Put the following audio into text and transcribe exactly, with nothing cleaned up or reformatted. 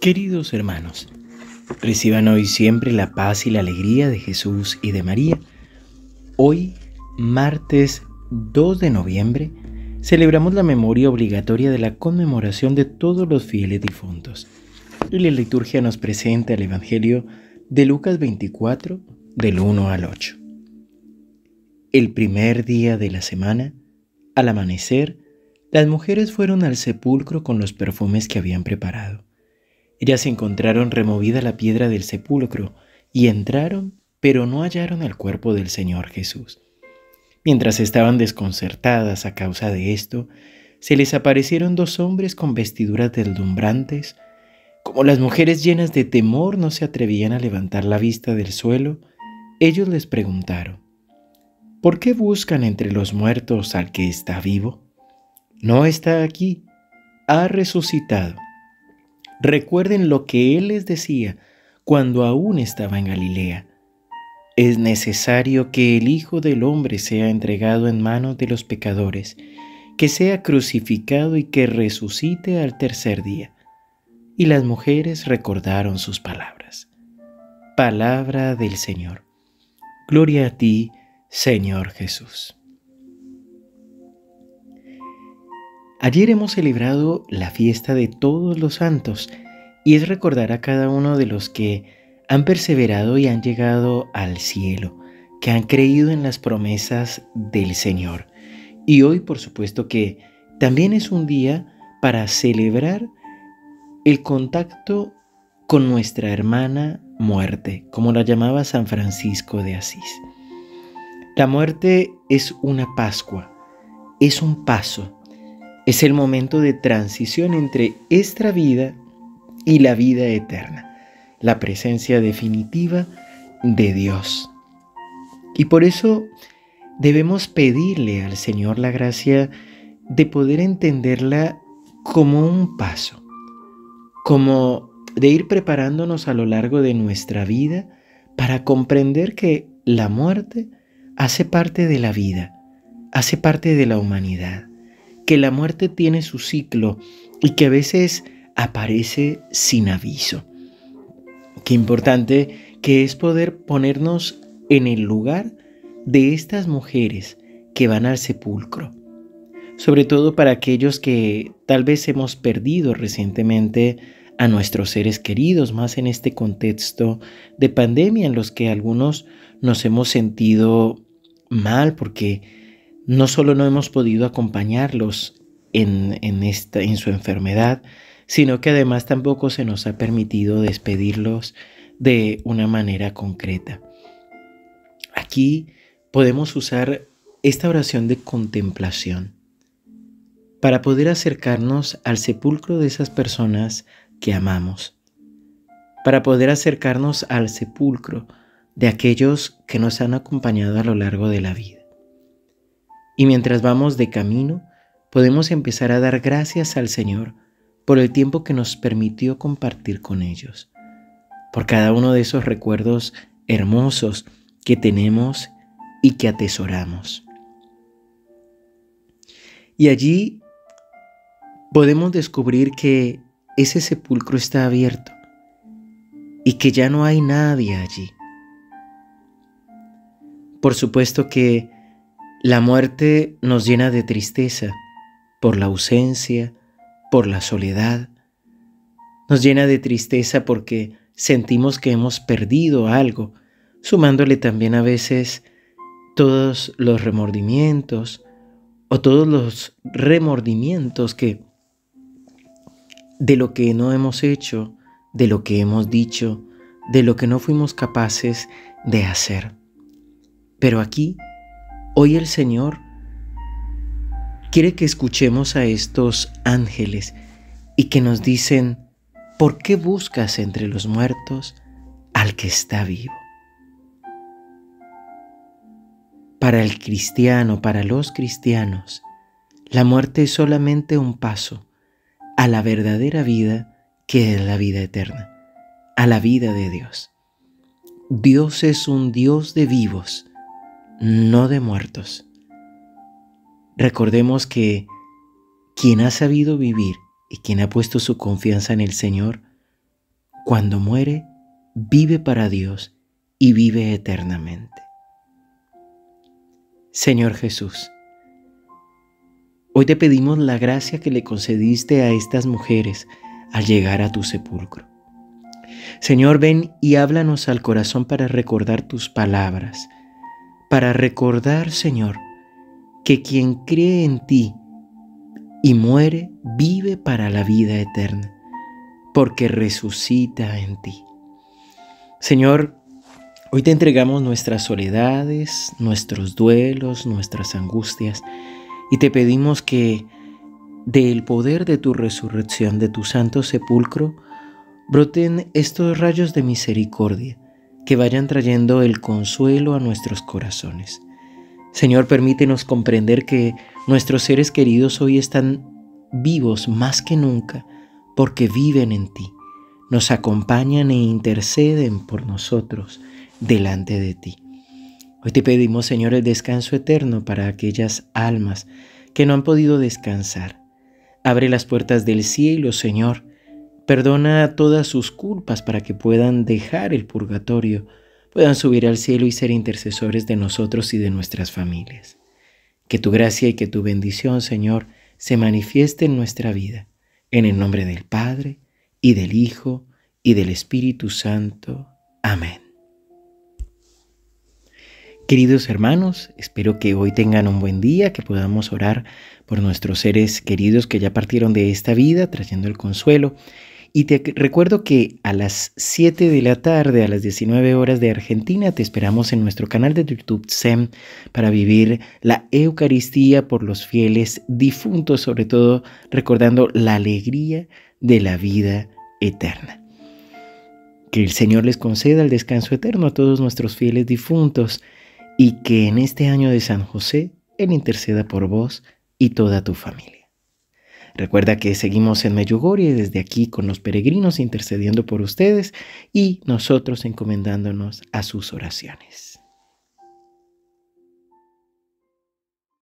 Queridos hermanos, reciban hoy siempre la paz y la alegría de Jesús y de María. Hoy, martes dos de noviembre, celebramos la memoria obligatoria de la conmemoración de todos los fieles difuntos. Y la liturgia nos presenta el Evangelio de Lucas veinticuatro, del uno al ocho. El primer día de la semana, al amanecer, las mujeres fueron al sepulcro con los perfumes que habían preparado. Ellas encontraron removida la piedra del sepulcro y entraron, pero no hallaron el cuerpo del Señor Jesús. Mientras estaban desconcertadas a causa de esto, se les aparecieron dos hombres con vestiduras deslumbrantes. Como las mujeres llenas de temor no se atrevían a levantar la vista del suelo, ellos les preguntaron: ¿por qué buscan entre los muertos al que está vivo? No está aquí, ha resucitado. Recuerden lo que Él les decía cuando aún estaba en Galilea. Es necesario que el Hijo del Hombre sea entregado en manos de los pecadores, que sea crucificado y que resucite al tercer día. Y las mujeres recordaron sus palabras. Palabra del Señor. Gloria a ti, Señor Jesús. Ayer hemos celebrado la fiesta de todos los santos y es recordar a cada uno de los que han perseverado y han llegado al cielo, que han creído en las promesas del Señor. Y hoy, por supuesto, que también es un día para celebrar el contacto con nuestra hermana muerte, como la llamaba San Francisco de Asís. La muerte es una Pascua, es un paso. Es el momento de transición entre esta vida y la vida eterna, la presencia definitiva de Dios. Y por eso debemos pedirle al Señor la gracia de poder entenderla como un paso, como de ir preparándonos a lo largo de nuestra vida para comprender que la muerte hace parte de la vida, hace parte de la humanidad, que la muerte tiene su ciclo y que a veces aparece sin aviso. Qué importante que es poder ponernos en el lugar de estas mujeres que van al sepulcro, sobre todo para aquellos que tal vez hemos perdido recientemente a nuestros seres queridos, más en este contexto de pandemia en los que algunos nos hemos sentido mal porque no solo no hemos podido acompañarlos en, en, esta, en su enfermedad, sino que además tampoco se nos ha permitido despedirlos de una manera concreta. Aquí podemos usar esta oración de contemplación para poder acercarnos al sepulcro de esas personas que amamos, para poder acercarnos al sepulcro de aquellos que nos han acompañado a lo largo de la vida. Y mientras vamos de camino, podemos empezar a dar gracias al Señor por el tiempo que nos permitió compartir con ellos, por cada uno de esos recuerdos hermosos que tenemos y que atesoramos. Y allí podemos descubrir que ese sepulcro está abierto y que ya no hay nadie allí. Por supuesto que la muerte nos llena de tristeza por la ausencia, por la soledad. Nos llena de tristeza porque sentimos que hemos perdido algo, sumándole también a veces todos los remordimientos o todos los remordimientos que de lo que no hemos hecho, de lo que hemos dicho, de lo que no fuimos capaces de hacer. Pero aquí, hoy el Señor quiere que escuchemos a estos ángeles y que nos dicen: ¿por qué buscas entre los muertos al que está vivo? Para el cristiano, para los cristianos, la muerte es solamente un paso a la verdadera vida, que es la vida eterna, a la vida de Dios. Dios es un Dios de vivos, no de muertos. Recordemos que quien ha sabido vivir y quien ha puesto su confianza en el Señor cuando muere, vive para Dios y vive eternamente. Señor Jesús, hoy te pedimos la gracia que le concediste a estas mujeres al llegar a tu sepulcro. Señor, ven y háblanos al corazón para recordar tus palabras, para recordar, Señor, que quien cree en ti y muere, vive para la vida eterna, porque resucita en ti. Señor, hoy te entregamos nuestras soledades, nuestros duelos, nuestras angustias, y te pedimos que del poder de tu resurrección, de tu santo sepulcro, broten estos rayos de misericordia que vayan trayendo el consuelo a nuestros corazones. Señor, permítenos comprender que nuestros seres queridos hoy están vivos más que nunca porque viven en ti, nos acompañan e interceden por nosotros delante de ti. Hoy te pedimos, Señor, el descanso eterno para aquellas almas que no han podido descansar. Abre las puertas del cielo, Señor. Perdona todas sus culpas para que puedan dejar el purgatorio, puedan subir al cielo y ser intercesores de nosotros y de nuestras familias. Que tu gracia y que tu bendición, Señor, se manifieste en nuestra vida. En el nombre del Padre, y del Hijo, y del Espíritu Santo. Amén. Queridos hermanos, espero que hoy tengan un buen día, que podamos orar por nuestros seres queridos que ya partieron de esta vida, trayendo el consuelo. Y te recuerdo que a las siete de la tarde, a las diecinueve horas de Argentina, te esperamos en nuestro canal de YouTube S E M para vivir la Eucaristía por los fieles difuntos, sobre todo recordando la alegría de la vida eterna. Que el Señor les conceda el descanso eterno a todos nuestros fieles difuntos y que en este año de San José Él interceda por vos y toda tu familia. Recuerda que seguimos en Medjugorje desde aquí con los peregrinos intercediendo por ustedes y nosotros encomendándonos a sus oraciones.